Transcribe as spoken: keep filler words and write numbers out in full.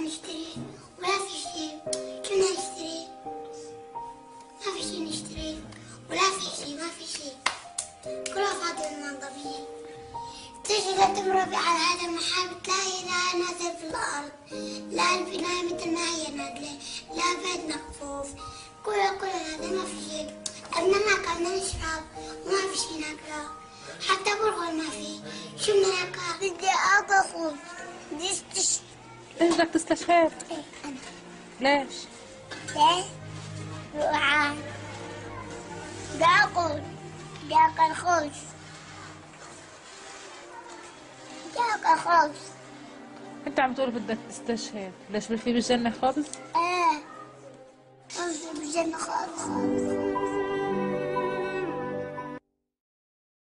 نشتري ولا في شيء. شو بدنا نشتري؟ ما في شيء نشتري ولا في شيء، ما في شيء، كله فاضي المنظمية. تيجي تمرقي على هذا المحل بتلاقي لا نازل في الأرض، لا البناية مثل ما هي نازلة، لا بيت مكفوف، كله كله هذا ما في شيء. بدنا ناكل بدنا نشرب وما في شيء ناكله، حتى برغل ما في. شو بدنا ناكل؟ بدي أطفل، بدي استشفى. ليش بدك تستشفى؟ إيه أنا. ليش؟ ليش؟ جوعان. بدي آكل، بدي آكل خبز. بدي آكل خبز. انت عم تقول بدك تستشهد، ليش في بالجنة خبز؟ ايه، خبز بالجنة خبز.